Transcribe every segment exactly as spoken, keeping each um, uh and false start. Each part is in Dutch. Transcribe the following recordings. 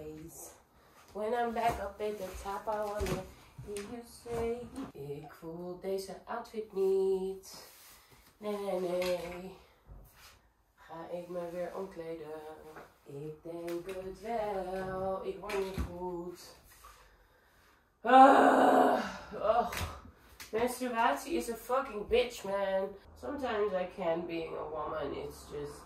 wise. When I'm back up at the top, I wanna hear you say. Ik voel deze outfit niet. Nee, nee, nee. Ga ik me weer omkleden? Ik denk het wel. Ik word niet goed. Ah, oh. Menstruatie is a fucking bitch, man. Sometimes I can't being a woman. It's just...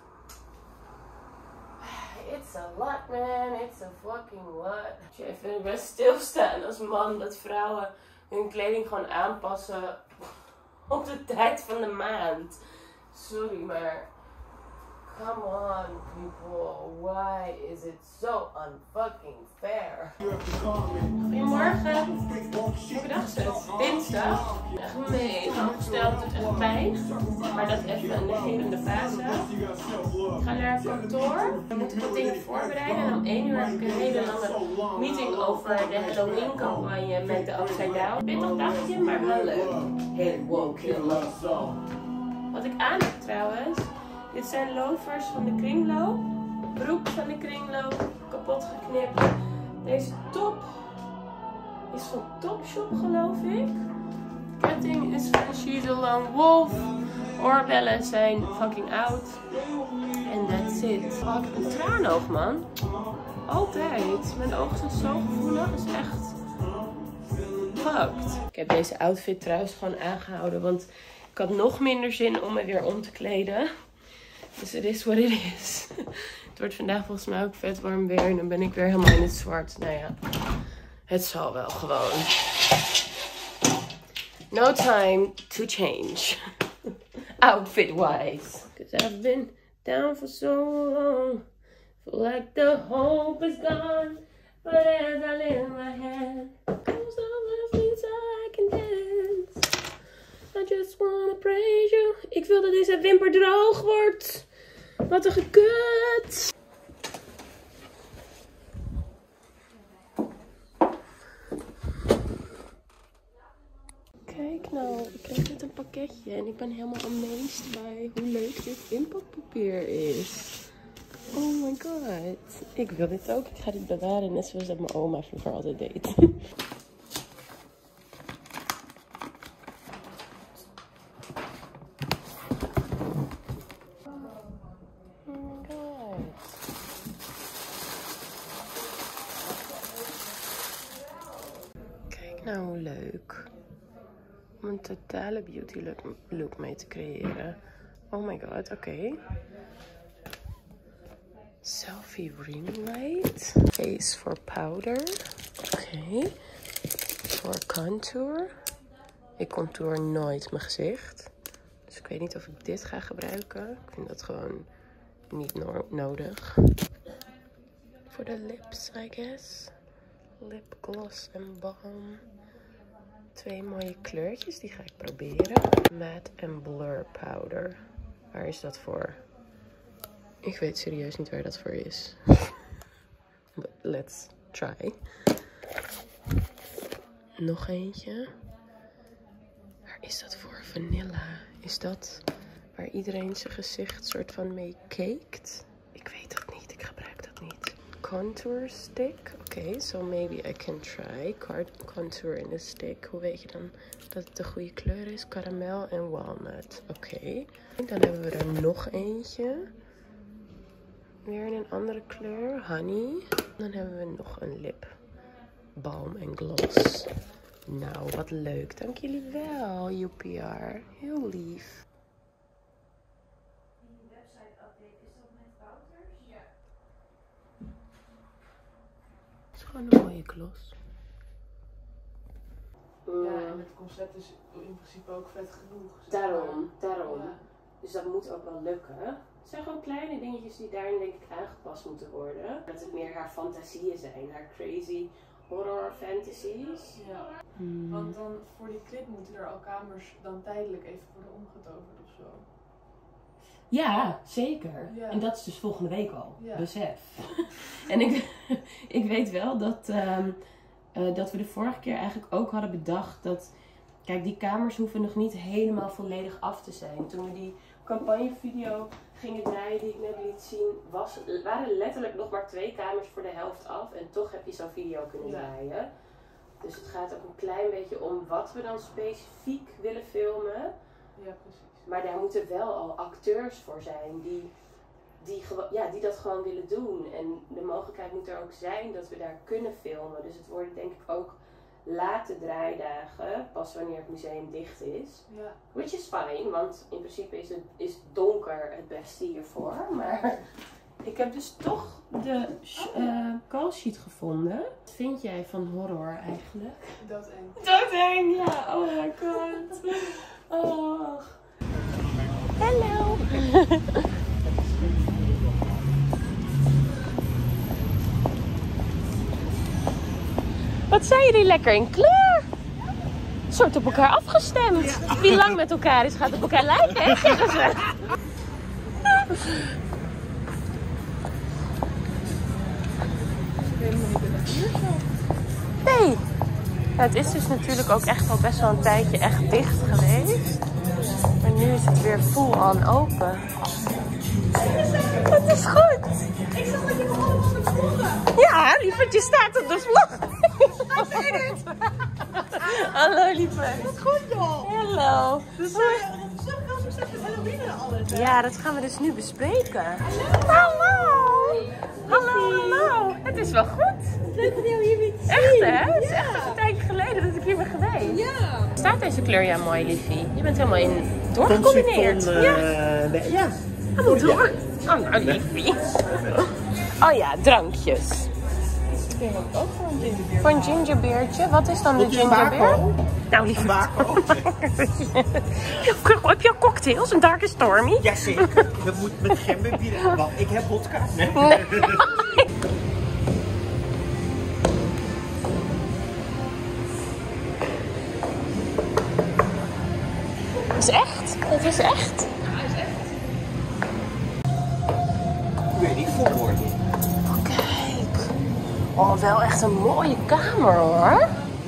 It's a lot, man. It's a fucking lot. Je even best stilstaan als man dat vrouwen hun kleding gewoon aanpassen op de tijd van de maand. Sorry, maar... Come on, people. Why is it so unfucking fair? Goedemorgen. Welke dag is het? Dinsdag. Echt mega opgesteld. Het doet echt pijn. Maar dat even een negerende fase. Ik ga naar het kantoor. Ik moet wat dingen voorbereiden. En om één uur heb ik een hele lange meeting over de Halloween campagne met de Upside Down. Pittig dagje, maar wel leuk. Hey, woke killer. Wat ik aan heb trouwens. Dit zijn loafers van de Kringloop. Broek van de Kringloop. Kapot geknipt. Deze top is van Topshop, geloof ik. Ketting is van She's a Lone Wolf. Oorbellen zijn fucking oud. En that's it. Oh, ik heb een traanoog, man. Altijd. Mijn ogen zijn zo gevoelig. Dat is echt fucked. Ik heb deze outfit trouwens gewoon aangehouden. Want ik had nog minder zin om me weer om te kleden. Dus het is wat het is. Het wordt vandaag volgens mij ook vet warm weer. En dan ben ik weer helemaal in het zwart. Nou ja, het zal wel gewoon. No time to change. Outfit wise. Cause I've been down for so long. Feel like the hope is gone. But as I lay in my hand. Close all my feet so I can dance. I just wanna praise you. Ik wil dat deze wimper droog wordt. Wat een gekut. Kijk nou, ik kreeg net een pakketje en ik ben helemaal amazed bij hoe leuk dit inpakpapier is. Oh my god. Ik wil dit ook. Ik ga dit bewaren net zoals dat mijn oma vroeger altijd deed. Nou, hoe leuk. Om een totale beauty look, look mee te creëren. Oh my god, oké. Okay. Selfie ring light. Face for powder. Oké. Okay. Voor contour. Ik contour nooit mijn gezicht. Dus ik weet niet of ik dit ga gebruiken. Ik vind dat gewoon niet no nodig. Voor de lips, I guess. Lipgloss en balm. Twee mooie kleurtjes, die ga ik proberen. Matte en Blur Powder. Waar is dat voor? Ik weet serieus niet waar dat voor is. But let's try. Nog eentje. Waar is dat voor? Vanilla. Is dat waar iedereen zijn gezicht soort van mee caked? Ik weet dat niet, ik gebruik dat niet. Contour stick. Oké, okay, so maybe I can try contour in a stick. Hoe weet je dan dat het de goede kleur is? Caramel en walnut. Oké. Okay. Dan hebben we er nog eentje. Weer in een andere kleur. Honey. Dan hebben we nog een lip balm en gloss. Nou, wat leuk. Dank jullie wel, U P R. Heel lief. Gewoon een mooie gloss. Ja, en het concept is in principe ook vet genoeg. Daarom, daarom. Ja. Dus dat moet ook wel lukken. Het zijn gewoon kleine dingetjes die daarin denk ik aangepast moeten worden. Dat het meer haar fantasieën zijn, haar crazy horror fantasies. Ja, hmm. Want dan voor die clip moeten er al kamers dan tijdelijk even worden omgetoverd of zo. Ja, zeker. Ja. En dat is dus volgende week al. Ja. Besef. En ik, ik weet wel dat, um, uh, dat we de vorige keer eigenlijk ook hadden bedacht dat... Kijk, die kamers hoeven nog niet helemaal volledig af te zijn. Toen we die campagnevideo gingen draaien die ik net liet zien, was, waren letterlijk nog maar twee kamers voor de helft af. En toch heb je zo'n video kunnen draaien. Dus het gaat ook een klein beetje om wat we dan specifiek willen filmen. Ja, precies. Maar daar moeten wel al acteurs voor zijn die, die, ja, die dat gewoon willen doen. En de mogelijkheid moet er ook zijn dat we daar kunnen filmen. Dus het worden denk ik ook late draaidagen, pas wanneer het museum dicht is. Ja. Which is fine, want in principe is het is donker het beste hiervoor. Maar ik heb dus toch de uh, call sheet gevonden. Wat vind jij van horror eigenlijk? Doodeng. Doodeng, ja. Oh my god. Oh. Hallo. Wat zijn jullie lekker in kleur? Een soort op elkaar afgestemd. Ja. Wie lang met elkaar is, gaat op elkaar lijken, hè, zeggen ze. Nee. Het is dus natuurlijk ook echt al best wel een tijdje echt dicht geweest. Maar nu is het weer full on open. Het is goed. Ik zag dat je me allemaal had gevloggen. Ja, lieverd, je staat op de vlog. Ik weet het. Hallo, lieverd. Wat goed, joh. Hallo. Dus uh, veel succes met Halloween en alles. Hè? Ja, dat gaan we dus nu bespreken. Hallo. Hallo, hallo. Het is wel goed. Leuk dat je hier weer te zien. Echt, hè? Het is echt een tijdje geleden dat ik hier ben geweest. Ja. Staat deze kleur ja mooi, liefie? Je bent helemaal in doorgecombineerd. Uh, ja. Nee, ja. Helemaal door. Oh, nou, liefie. Oh ja, drankjes. Ik denk ook voor een gingerbeer. Voor een gingerbeertje. Wat is dan de gingerbeer? Nou, liefie. Heb je cocktails? Een dark stormy? Jazeker. Dat moet met gemberbier. Want ik heb vodka. Nee. Nee. Het is echt. Het is echt. Ja, hij is echt. Ik weet niet, volgorde. Oh, kijk. Oh, wel echt een mooie kamer, hoor.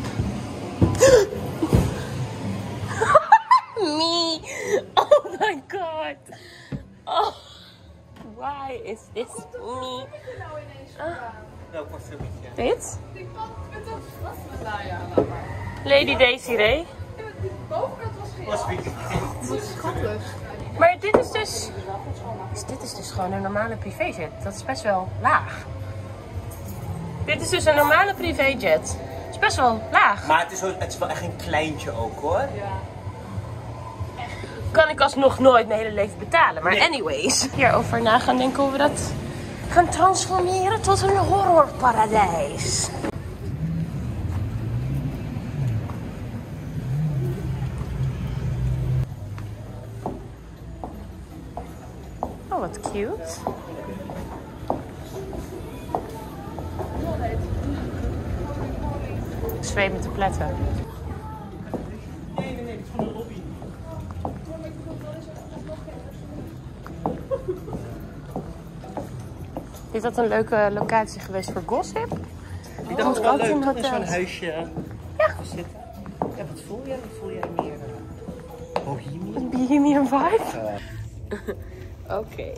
Me. Oh my god. Oh. Why is this me? Wat heb je nou ineens gedaan? Welk parfumetje? Dit? Die kant met dat was het. Nou ja, laat maar. Lady Desiree. Die bovenkant was geen. Was weer Wat schattig. Maar dit is dus... dus... Dit is dus gewoon een normale privéjet. Dat is best wel laag. Dit is dus een normale privéjet. Het is best wel laag. Maar het is, wel, het is wel echt een kleintje ook, hoor. Ja. Kan ik alsnog nooit mijn hele leven betalen. Maar Nee. anyways. Hierover na gaan denken hoe we dat gaan transformeren tot een horrorparadijs. Oh, wat cute. Ik zweep met de pletten. Nee, nee, nee. Het is gewoon een lobby. Is dat een leuke locatie geweest voor gossip? Ik dacht, het wel leuk in toch in zo'n hotels. huisje Ja. te zitten. Ja, wat voel jij? Wat voel jij meer? uh, Bohemian? Een bohemian vibe? Uh, Oké. Okay.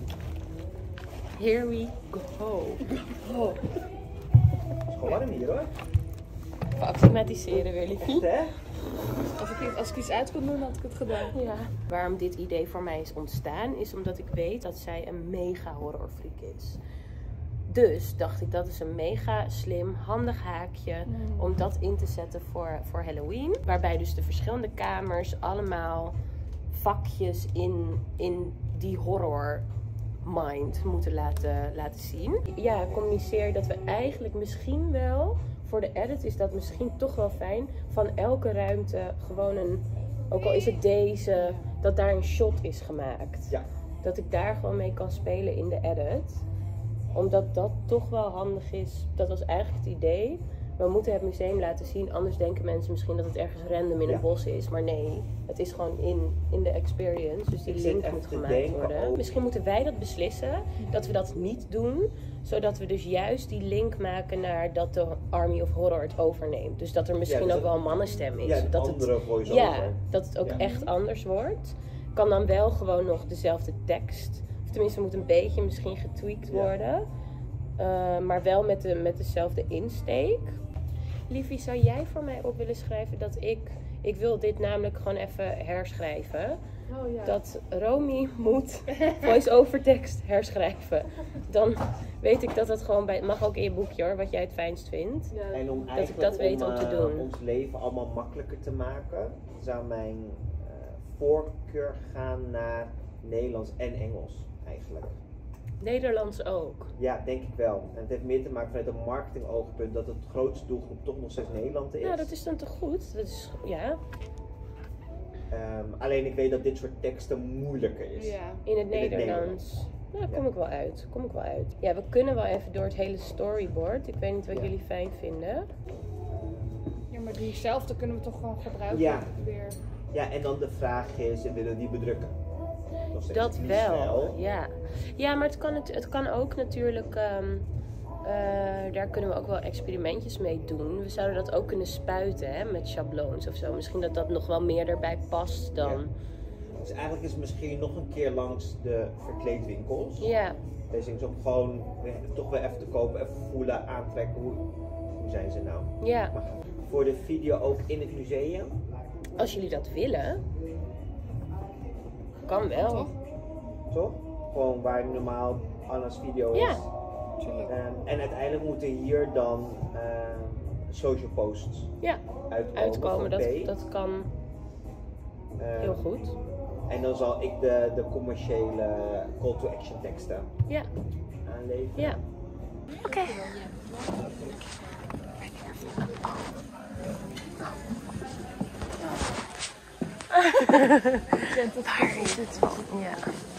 Here we go. oh. Het is gewoon warm hier, hoor. Acclimatiseren weer, liefie. Hè? Als ik, als ik iets uit kon doen, had ik het gedaan. Ja. Waarom dit idee voor mij is ontstaan, is omdat ik weet dat zij een mega horrorfreak is. Dus dacht ik, dat is een mega slim, handig haakje mm. om dat in te zetten voor, voor Halloween. Waarbij dus de verschillende kamers allemaal vakjes in, in die horror mind moeten laten, laten zien. Ja, communiceer dat we eigenlijk misschien wel, voor de edit is dat misschien toch wel fijn, van elke ruimte gewoon een, ook al is het deze, dat daar een shot is gemaakt. Ja. Dat ik daar gewoon mee kan spelen in de edit. Omdat dat toch wel handig is. Dat was eigenlijk het idee. We moeten het museum laten zien. Anders denken mensen misschien dat het ergens random in ja. een bos is. Maar nee, het is gewoon in, in de experience. Dus die Ik link zit moet echt te gemaakt denken worden. ook. Misschien moeten wij dat beslissen. Dat we dat niet doen. Zodat we dus juist die link maken naar dat de Army of Horror het overneemt. Dus dat er misschien Ja, dus ook dat- wel een mannenstem is. Ja, een dat andere het, voice-over. ja, dat het ook Ja. echt anders wordt. kan dan wel gewoon nog dezelfde tekst. Of tenminste moet een beetje misschien getweakt worden. Ja. Uh, maar wel met, de, met dezelfde insteek. Liefie, zou jij voor mij op willen schrijven dat ik... Ik wil dit namelijk gewoon even herschrijven. Oh, ja. Dat Romy moet voice-over tekst herschrijven. Dan weet ik dat het gewoon bij... Het mag ook in je boekje hoor, wat jij het fijnst vindt. Ja. En om dat ik dat weet om, om te doen. Uh, ons leven allemaal makkelijker te maken, zou mijn uh, voorkeur gaan naar Nederlands en Engels eigenlijk. Nederlands ook? Ja, denk ik wel. En het heeft meer te maken vanuit een marketingoogpunt dat het grootste doelgroep toch nog steeds Nederland is. Ja, dat is dan toch goed? Dat is, ja. Um, alleen ik weet dat dit soort teksten moeilijker is. Ja. In het Nederlands. In het Nederlands. Nou, kom ja. ik wel uit. Kom ik wel uit. Ja, we kunnen wel even door het hele storyboard. Ik weet niet wat ja. jullie fijn vinden. Ja, maar diezelfde kunnen we toch gewoon gebruiken ja. weer. Ja, en dan de vraag is, willen we die bedrukken? Dat wel, wel, ja. Ja, maar het kan, het, het kan ook natuurlijk, um, uh, daar kunnen we ook wel experimentjes mee doen. We zouden dat ook kunnen spuiten, hè, met schabloons of zo. Misschien dat dat nog wel meer erbij past dan... Ja. Dus eigenlijk is het misschien nog een keer langs de verkleedwinkels. Ja. Deze is ook gewoon toch weer even te kopen, even voelen, aantrekken. Hoe, hoe zijn ze nou? Ja. Maar voor de video ook in het museum? Als jullie dat willen. Kan wel. Toch? Toch? Gewoon waar normaal Anna's video is. Ja. Um, en uiteindelijk moeten hier dan uh, social posts ja. uitkomen. uitkomen. Dat, dat kan um, heel goed. En dan zal ik de, de commerciële call to action teksten ja. aanleveren. Ja. Oké. Okay. Waar is het van? Ja.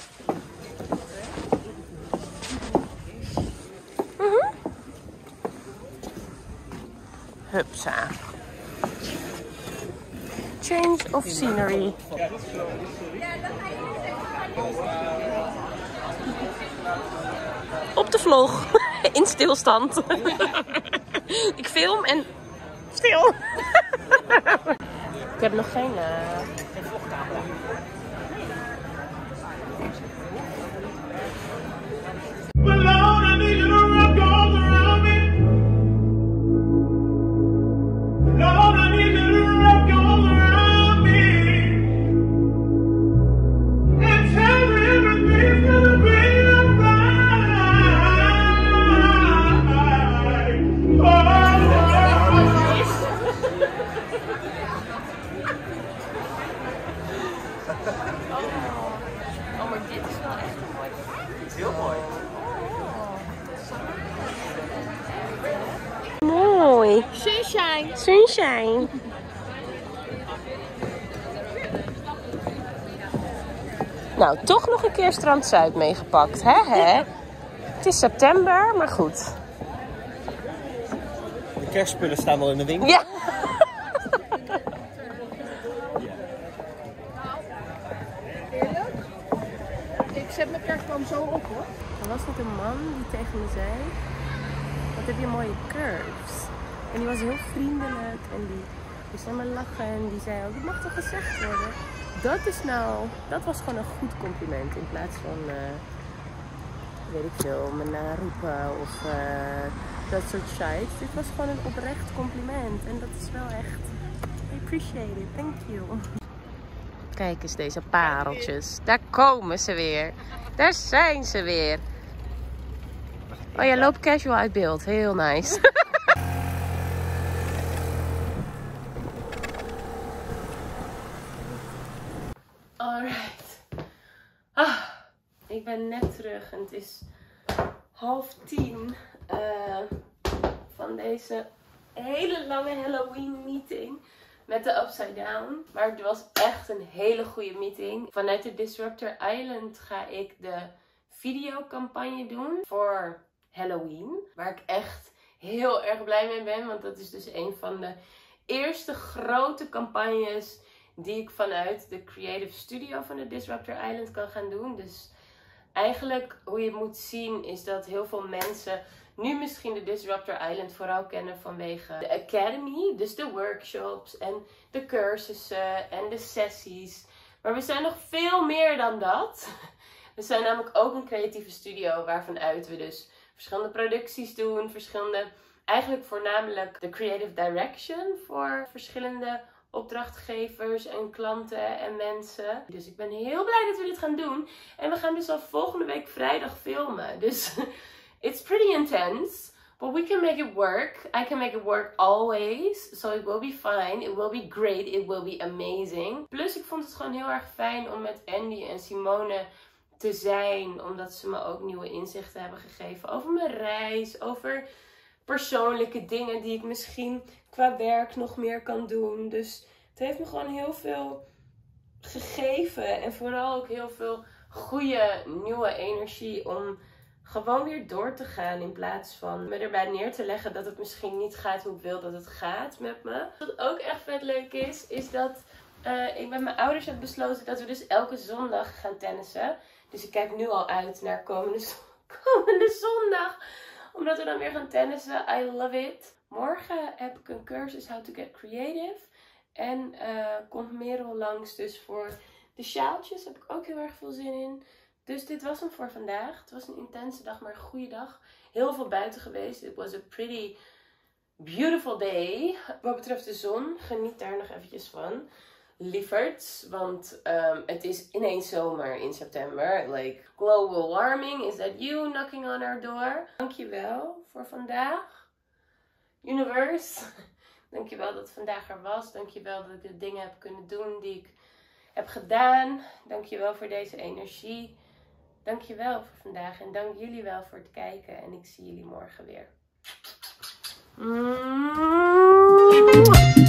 Mm-hmm. Hupsa. Change of scenery. Op de vlog. In stilstand. Ik film en stil. Ik heb nog geen... Uh... vlogcamera. Oh, maar dit is wel echt een mooi. Dit is heel mooi. Mooi. Sunshine. Sunshine. Nou, toch nog een keer Strand Zuid meegepakt, hè? hè? Het is september, maar goed. De kerstspullen staan al in de winkel. Ja. Ik zet mijn kerstboom zo op, hoor. Er was niet een man die tegen me zei: wat heb je mooie curves. En die was heel vriendelijk en die moest helemaal lachen en die zei ook: het mag toch gezegd worden. Dat is nou, dat was gewoon een goed compliment in plaats van, uh, weet ik veel, me naroepen of uh, dat soort shit. Dit was gewoon een oprecht compliment en dat is wel echt, I appreciate it, thank you. Kijk eens deze pareltjes, daar komen ze weer, daar zijn ze weer. Oh, jij loopt casual uit beeld, heel nice. Alright. Ah, ik ben net terug en het is half tien uh, van deze hele lange Halloween meeting met de Upside Down. Maar het was echt een hele goede meeting. Vanuit de Disruptor Island ga ik de videocampagne doen voor Halloween. Waar ik echt heel erg blij mee ben, want dat is dus een van de eerste grote campagnes die ik vanuit de creative studio van de Disruptor Island kan gaan doen. Dus eigenlijk hoe je het moet zien is dat heel veel mensen nu misschien de Disruptor Island vooral kennen vanwege de Academy. Dus de workshops en de cursussen en de sessies. Maar we zijn nog veel meer dan dat. We zijn namelijk ook een creatieve studio waarvanuit we dus verschillende producties doen. Verschillende, eigenlijk voornamelijk de creative direction voor verschillende opdrachtgevers en klanten en mensen. Dus ik ben heel blij dat we dit gaan doen. En we gaan dus al volgende week vrijdag filmen. Dus it's pretty intense. But we can make it work. I can make it work always. So it will be fine. It will be great. It will be amazing. Plus ik vond het gewoon heel erg fijn om met Andy en Simone te zijn. Omdat ze me ook nieuwe inzichten hebben gegeven over mijn reis. Over persoonlijke dingen die ik misschien qua werk nog meer kan doen. Dus het heeft me gewoon heel veel gegeven. En vooral ook heel veel goede nieuwe energie om gewoon weer door te gaan. In plaats van me erbij neer te leggen dat het misschien niet gaat hoe ik wil dat het gaat met me. Wat ook echt vet leuk is, is dat uh, ik met mijn ouders heb besloten dat we dus elke zondag gaan tennissen. Dus ik kijk nu al uit naar komende, komende zondag. Omdat we dan weer gaan tennissen. I love it. Morgen heb ik een cursus How to Get Creative. En uh, komt Merel langs dus voor de sjaaltjes. Daar heb ik ook heel erg veel zin in. Dus dit was hem voor vandaag. Het was een intense dag, maar een goede dag. Heel veel buiten geweest. It was a pretty beautiful day. Wat betreft de zon, geniet daar nog eventjes van. Lieverds, want um, het is ineens zomer in september. Like, global warming, is that you knocking on our door? Dankjewel voor vandaag. Universe, dankjewel dat het vandaag er was. Dankjewel dat ik de dingen heb kunnen doen die ik heb gedaan. Dankjewel voor deze energie. Dankjewel voor vandaag en dank jullie wel voor het kijken. En ik zie jullie morgen weer. Mm-hmm.